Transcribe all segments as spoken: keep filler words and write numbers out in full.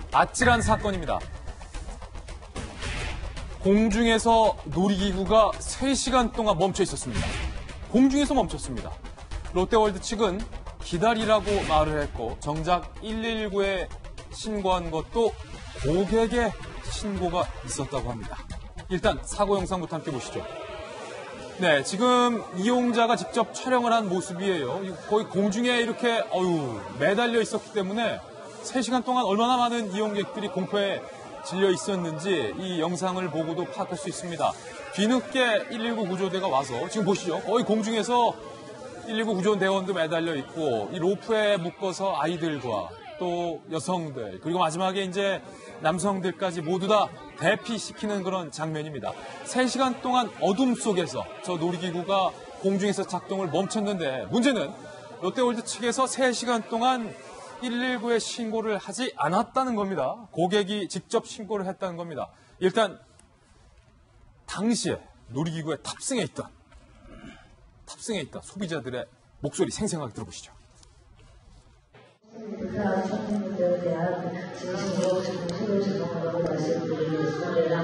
아찔한 사건입니다. 공중에서 놀이기구가 세 시간 동안 멈춰 있었습니다. 공중에서 멈췄습니다. 롯데월드 측은 기다리라고 말을 했고 정작 일일구에 신고한 것도 고객의 신고가 있었다고 합니다. 일단 사고 영상부터 함께 보시죠. 네, 지금 이용자가 직접 촬영을 한 모습이에요. 거의 공중에 이렇게 어유 매달려 있었기 때문에 세 시간 동안 얼마나 많은 이용객들이 공포에 질려 있었는지 이 영상을 보고도 파악할 수 있습니다. 뒤늦게 일일구 구조대가 와서 지금 보시죠. 거의 공중에서 일일구 구조대원도 매달려 있고 이 로프에 묶어서 아이들과 또 여성들 그리고 마지막에 이제 남성들까지 모두 다 대피시키는 그런 장면입니다. 세 시간 동안 어둠 속에서 저 놀이기구가 공중에서 작동을 멈췄는데 문제는 롯데월드 측에서 세 시간 동안 일일구에 신고를 하지 않았다는 겁니다. 고객이 직접 신고를 했다는 겁니다. 일단 당시에 놀이기구에 탑승해 있던 탑승해 있던 소비자들의 목소리 생생하게 들어보시죠. 사업자분들에 대한 진심으로 진심으로 죄송하다고 말씀드리겠습니다.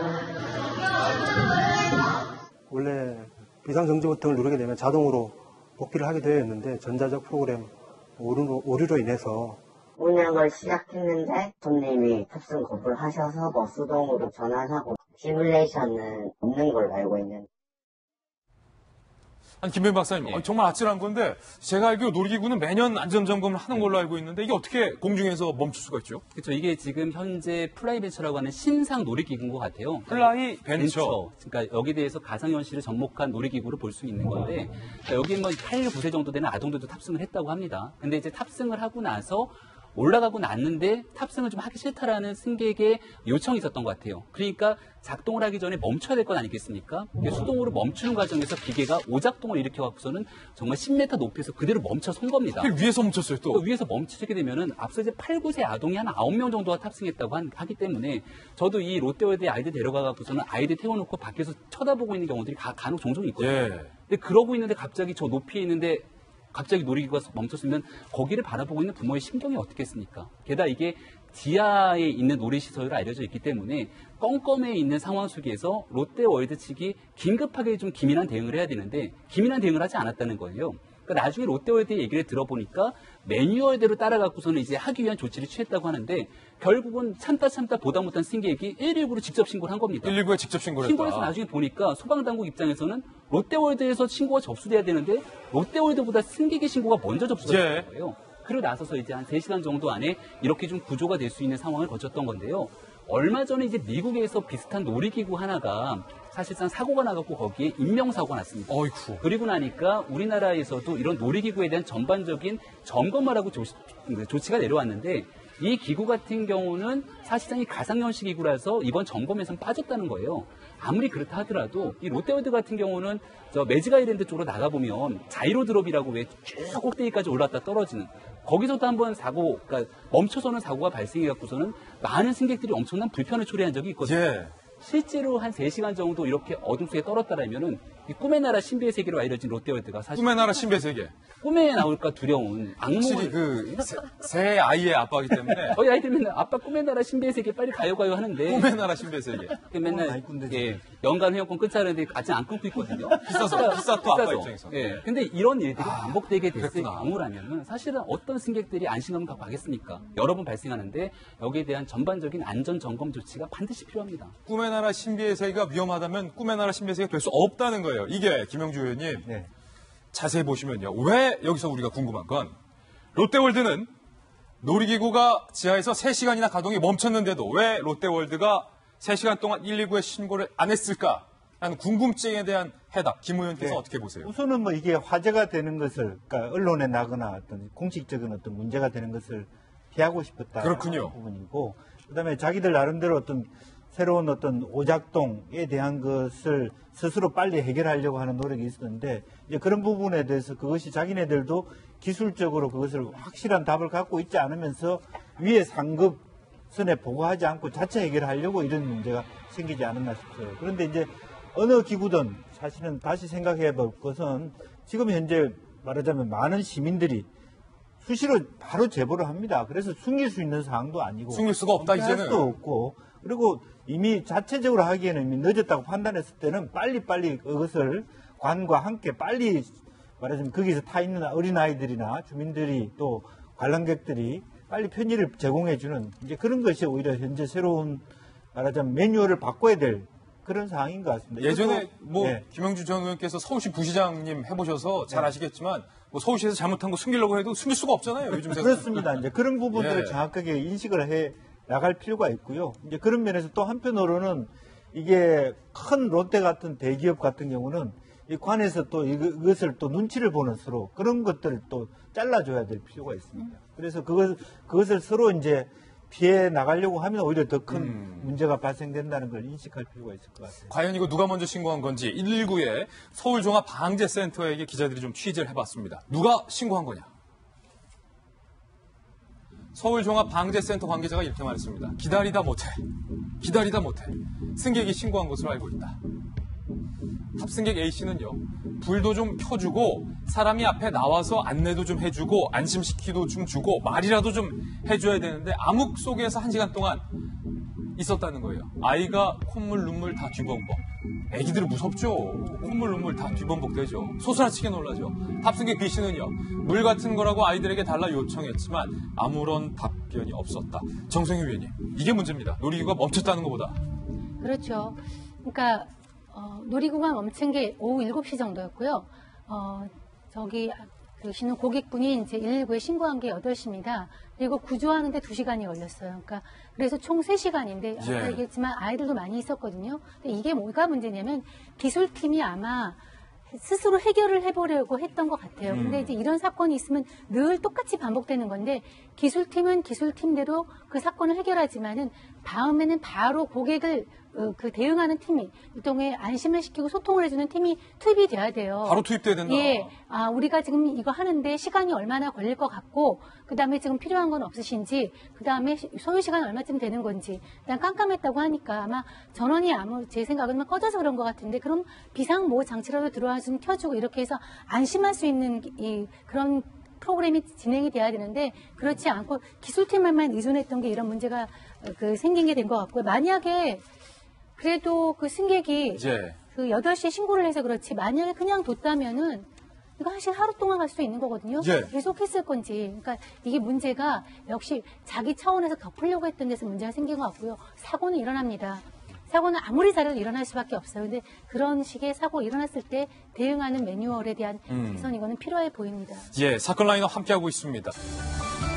원래 비상정지 버튼을 누르게 되면 자동으로 복귀를 하게 되어 있는데 전자적 프로그램 오류로, 오류로 인해서 운영을 시작했는데 손님이 탑승 거부를 하셔서 뭐 수동으로 전환하고 시뮬레이션은 없는 걸로 알고 있는데. 아니, 김弁박사님, 예. 정말 아찔한 건데 제가 알기로 놀이기구는 매년 안전점검을 하는 걸로 알고 있는데 이게 어떻게 공중에서 멈출 수가 있죠? 그렇죠. 이게 지금 현재 플라이벤처라고 하는 신상 놀이기구인 것 같아요. 플라이 벤처. 벤처. 그러니까 여기에 대해서 가상현실을 접목한 놀이기구를 볼 수 있는 건데 그러니까 여기 뭐 팔, 구 세 정도 되는 아동들도 탑승을 했다고 합니다. 근데 이제 탑승을 하고 나서 올라가고 났는데 탑승을 좀 하기 싫다라는 승객의 요청이 있었던 것 같아요. 그러니까 작동을 하기 전에 멈춰야 될 것 아니겠습니까? 수동으로 멈추는 과정에서 기계가 오작동을 일으켜갖고서는 정말 십 미터 높이에서 그대로 멈춰 선 겁니다. 위에서 멈췄어요, 또. 그러니까 위에서 멈추게 되면은 앞서 이제 팔, 구 세 아동이 한 아홉 명 정도가 탑승했다고 한, 하기 때문에 저도 이 롯데월드에 아이들 데려가갖고서는 아이들 태워놓고 밖에서 쳐다보고 있는 경우들이 가, 간혹 종종 있거든요. 예. 근데 그러고 있는데 갑자기 저 높이에 있는데 갑자기 놀이기구가 멈췄으면 거기를 바라보고 있는 부모의 심경이 어떻겠습니까? 게다가 이게 지하에 있는 놀이시설로 알려져 있기 때문에 껌껌해 있는 상황 속에서 롯데월드 측이 긴급하게 좀 기민한 대응을 해야 되는데 기민한 대응을 하지 않았다는 거예요. 그러니까 나중에 롯데월드의 얘기를 들어보니까 매뉴얼대로 따라갖고서는 이제 하기 위한 조치를 취했다고 하는데 결국은 참다 참다 보다 못한 승객이 일일구로 직접 신고를 한 겁니다. 일일구에 직접 신고를 신고를 했다. 해서 나중에 보니까 소방당국 입장에서는 롯데월드에서 신고가 접수돼야 되는데 롯데월드보다 승객의 신고가 먼저 접수가 예. 된 거예요. 그리고 나서서 이제 한 세 시간 정도 안에 이렇게 좀 구조가 될 수 있는 상황을 거쳤던 건데요. 얼마 전에 이제 미국에서 비슷한 놀이기구 하나가 사실상 사고가 나갖고 거기에 인명사고가 났습니다. 어이쿠. 그리고 나니까 우리나라에서도 이런 놀이기구에 대한 전반적인 점검을 하고 조치, 조치가 내려왔는데 이 기구 같은 경우는 사실상 이 가상현실 기구라서 이번 점검에서는 빠졌다는 거예요. 아무리 그렇다 하더라도 이 롯데월드 같은 경우는 저 매직아일랜드 쪽으로 나가보면 자이로 드롭이라고 왜 쭉 꼭대기까지 올랐다 떨어지는 거기서도 한번 사고, 그러니까 멈춰서는 사고가 발생해갖고서는 많은 승객들이 엄청난 불편을 초래한 적이 있거든요. 예. 실제로 한 세 시간 정도 이렇게 어둠 속에 떨었다라면은 이 꿈의 나라 신비의 세계로 알려진 롯데월드가 사실 꿈의 나라 신비의 세계. 꿈에 나올까 두려운 확실히 악몽을 그 새, 새 아이의 아빠이기 때문에 저희 아이들 맨날 아빠 꿈의 나라 신비의 세계 빨리 가요 가요 하는데 꿈의 나라 신비의 세계. 맨날 예, 연간 회원권 끊자는데 아직 안 끊고 있거든요. 비싸서 비싸 또 아빠 입장에서. 예. 근데 이런 일들이 아, 반복되게 됐을 그랬구나. 경우라면은 사실은 어떤 승객들이 안심감을 갖고 가겠습니까? 여러 번 발생하는데 여기에 대한 전반적인 안전 점검 조치가 반드시 필요합니다. 꿈의 나라 신비의 세계가 위험하다면 꿈의 나라 신비의 세계가 될 수 없다는 거예요. 이게 김영주 의원님 네. 자세히 보시면요. 왜 여기서 우리가 궁금한 건 롯데월드는 놀이기구가 지하에서 세 시간이나 가동이 멈췄는데도 왜 롯데월드가 세 시간 동안 일일구에 신고를 안 했을까? 라는 궁금증에 대한 해답. 김 의원께서 네. 어떻게 보세요? 우선은 뭐 이게 화제가 되는 것을, 그러니까 언론에 나거나 어떤 공식적인 어떤 문제가 되는 것을 피하고 싶었다. 그렇군요. 부분이고, 그다음에 자기들 나름대로 어떤 새로운 어떤 오작동에 대한 것을 스스로 빨리 해결하려고 하는 노력이 있었는데, 이제 그런 부분에 대해서 그것이 자기네들도 기술적으로 그것을 확실한 답을 갖고 있지 않으면서 위에 상급선에 보고하지 않고 자체 해결하려고 이런 문제가 생기지 않았나 싶어요. 그런데 이제 어느 기구든 사실은 다시 생각해 볼 것은 지금 현재 말하자면 많은 시민들이 수시로 바로 제보를 합니다. 그래서 숨길 수 있는 사항도 아니고 숨길 수가 없다, 할 이제는. 수도 없고 그리고 이미 자체적으로 하기에는 이미 늦었다고 판단했을 때는 빨리빨리 그것을 관과 함께 빨리 말하자면 거기서 타 있는 어린아이들이나 주민들이 또 관람객들이 빨리 편의를 제공해주는 이제 그런 것이 오히려 현재 새로운 말하자면 매뉴얼을 바꿔야 될 그런 상황인 것 같습니다. 예전에 이것도, 뭐 예. 김영주 전 의원께서 서울시 부시장님 해보셔서 잘 네. 아시겠지만 뭐 서울시에서 잘못한 거 숨기려고 해도 숨길 수가 없잖아요. 요즘 세상. 그렇습니다. 이제 그런 부분들을 예. 정확하게 인식을 해 나갈 필요가 있고요. 이제 그런 면에서 또 한편으로는 이게 큰 롯데 같은 대기업 같은 경우는 이 관에서 또 이것을 또 눈치를 보는 서로 그런 것들을 또 잘라줘야 될 필요가 있습니다. 그래서 그것, 그것을 서로 이제 피해 나가려고 하면 오히려 더 큰 음. 문제가 발생된다는 걸 인식할 필요가 있을 것 같아요. 과연 이거 누가 먼저 신고한 건지 일일구에 서울종합방재센터에게 기자들이 좀 취재를 해봤습니다. 누가 신고한 거냐? 서울종합방재센터 관계자가 이렇게 말했습니다. 기다리다 못해. 기다리다 못해. 승객이 신고한 것으로 알고 있다. 탑승객 A씨는요. 불도 좀 켜주고 사람이 앞에 나와서 안내도 좀 해주고 안심시키도 좀 주고 말이라도 좀 해줘야 되는데 암흑 속에서 한 시간 동안 있었다는 거예요. 아이가 콧물 눈물 다 뒤범벅. 애기들은 무섭죠. 콧물 눈물 다 뒤범벅 되죠. 소스라치게 놀라죠. 탑승객 B씨는요. 물 같은 거라고 아이들에게 달라 요청했지만 아무런 답변이 없었다. 정성희 위원님, 이게 문제입니다. 놀이기구가 멈췄다는 것보다. 그렇죠. 그러니까 어, 놀이기구가 멈춘 게 오후 일곱 시 정도였고요. 어, 저기 그시는 고객분이 이제 일일구에 신고한 게 여덟 시입니다. 그리고 구조하는데 두 시간이 걸렸어요. 그러니까 그래서 총 세 시간인데 아까 예. 얘기했지만 아이들도 많이 있었거든요. 근데 이게 뭐가 문제냐면 기술팀이 아마 스스로 해결을 해보려고 했던 것 같아요. 음. 근데 이제 이런 사건이 있으면 늘 똑같이 반복되는 건데 기술팀은 기술팀대로 그 사건을 해결하지만은 다음에는 바로 고객을 어, 그 대응하는 팀이 일종의 안심을 시키고 소통을 해주는 팀이 투입이 돼야 돼요. 바로 투입돼야 된다. 예, 아 우리가 지금 이거 하는데 시간이 얼마나 걸릴 것 같고 그 다음에 지금 필요한 건 없으신지 그 다음에 소요 시간 얼마쯤 되는 건지 일단 깜깜했다고 하니까 아마 전원이 아무 제 생각은 꺼져서 그런 것 같은데 그럼 비상 뭐 장치라도 들어와 좀 켜주고 이렇게 해서 안심할 수 있는 이 그런 프로그램이 진행이 돼야 되는데 그렇지 않고 기술팀만 의존했던 게 이런 문제가 그 생긴 게 된 것 같고요. 만약에 그래도 그 승객이 예. 그 여덟 시에 신고를 해서 그렇지 만약에 그냥 뒀다면은 이거 사실 하루 동안 갈 수도 있는 거거든요. 예. 계속 했을 건지. 그러니까 이게 문제가 역시 자기 차원에서 덮으려고 했던 데서 문제가 생긴 것 같고요. 사고는 일어납니다. 사고는 아무리 잘해도 일어날 수밖에 없어요. 근데 그런 식의 사고 일어났을 때 대응하는 매뉴얼에 대한 음. 개선 이거는 필요해 보입니다. 예, 사건 라인업 함께하고 있습니다.